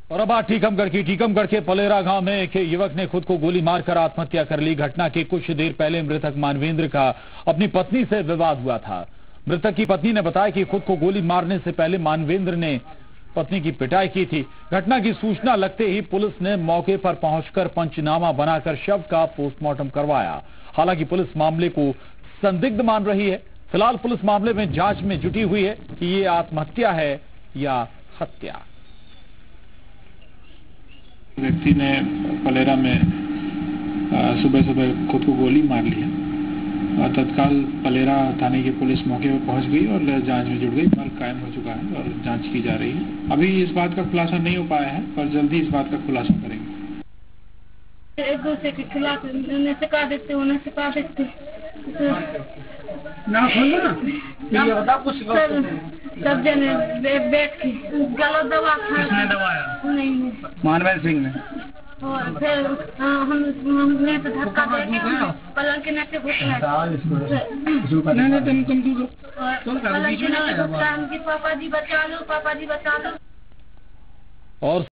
और अब बात टीकमगढ़ के पलेरा गांव में एक युवक ने खुद को गोली मारकर आत्महत्या कर ली। घटना के कुछ देर पहले मृतक मानवेंद्र का अपनी पत्नी से विवाद हुआ था। मृतक की पत्नी ने बताया कि खुद को गोली मारने से पहले मानवेंद्र ने पत्नी की पिटाई की थी। घटना की सूचना लगते ही पुलिस ने मौके पर पहुंचकर पंचनामा बनाकर शव का पोस्टमार्टम करवाया। हालांकि पुलिस मामले को संदिग्ध मान रही है। फिलहाल पुलिस मामले में जांच में जुटी हुई है कि ये आत्महत्या है या हत्या। व्यक्ति ने पलेरा में सुबह सुबह खुद को गोली मार लिया और तत्काल पलेरा थाने की पुलिस मौके पर पहुंच गई और जांच में जुट गई। मर्ग कायम हो चुका है और जांच की जा रही है। अभी इस बात का खुलासा नहीं हो पाया है, पर जल्दी इस बात का खुलासा करेंगे। एक दूसरे के खिलाफ उन्हें सिखा देते सब जने बैठ के गलत दवा नहीं मानवेंद्र सिंह ने और फिर हमने तो धक्का दे पलंग के नीचे घुसना पापा जी बचा लो। और